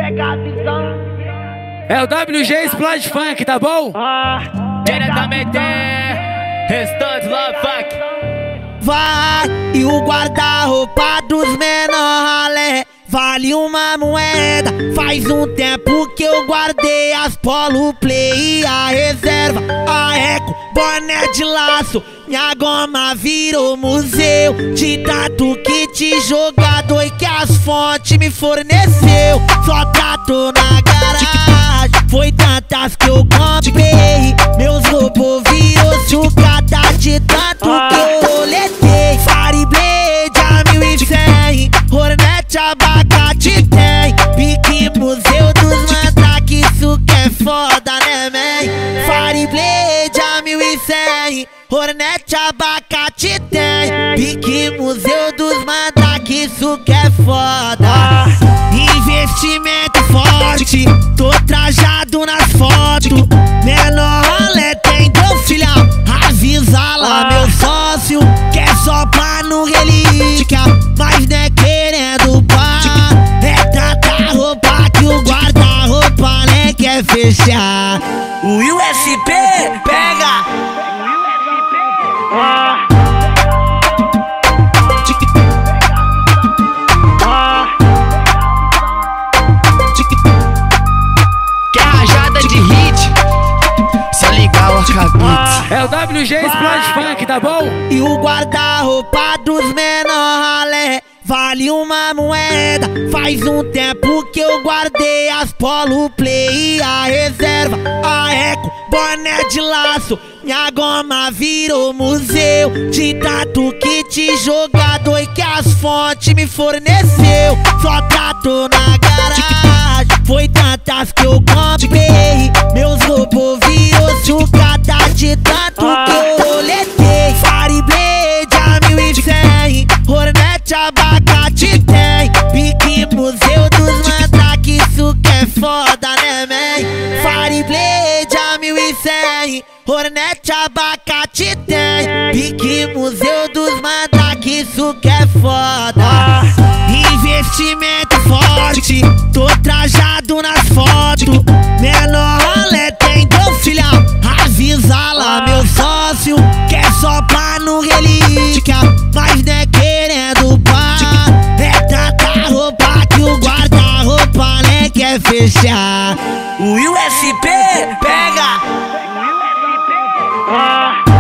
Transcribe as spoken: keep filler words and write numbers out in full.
pega a visão. É o W G Splash Funk, tá bom? Ah, Diretamente, Restante Love Funk. Vai, e o guarda-roupa dos menor ralé vale uma moeda. Faz um tempo que eu guardei as polo play e a reserva, a eco, boné de laço. Minha goma virou museu de tanto kit jogador e que as fontes me forneceu. Só trato na garagem, foi tantas que eu comprei. Meus robôs virou sucata de tanto que eu roletei. Fireblade a mil e cem, Hornet abacate tem. Pique museu dos mandrake, isso que é foda, né, man? Fireblade a mil e cem, Hornet abacate tem. Pique museu dos mandrake, isso que é foda. Investimento forte, tô trajado nas fotos. Menor rolê tem teu filhão, avisa lá meu sócio que é só pra no relíquia, mas não é querendo pá. É tanta roupa que o guarda-roupa nem quer fechar. O U S P pega. ah, Quer rajada de hit? Só ligar o arcabite. É o W G Splash Funk, tá bom? E o guarda-roupa dos menor ralé vale uma moeda. Faz um tempo que eu guardei as polo play e a reserva, a eco, boné de laço. Minha goma virou museu de tanto kit jogador e que as fontes me forneceu. Só trato na garagem, foi tantas que eu comprei. Meus robôs virou sucata de tanto que eu roletei. Fireblade a mil e cem, Hornet abacate tem. Pique museu dos mandrake, isso que é foda, né, man? Fireblade a mil e cem, Hornet abacate tem. Pique museu dos mandrake, isso que é foda. Investimento forte, tô trajado nas fotos. Menor rolê tem teu filhão, avisa lá meu sócio que é só pra no relíquia, mas não é querendo pá. É tanta roupa que o guarda-roupa nem quer fechar. O U S P pega. ah.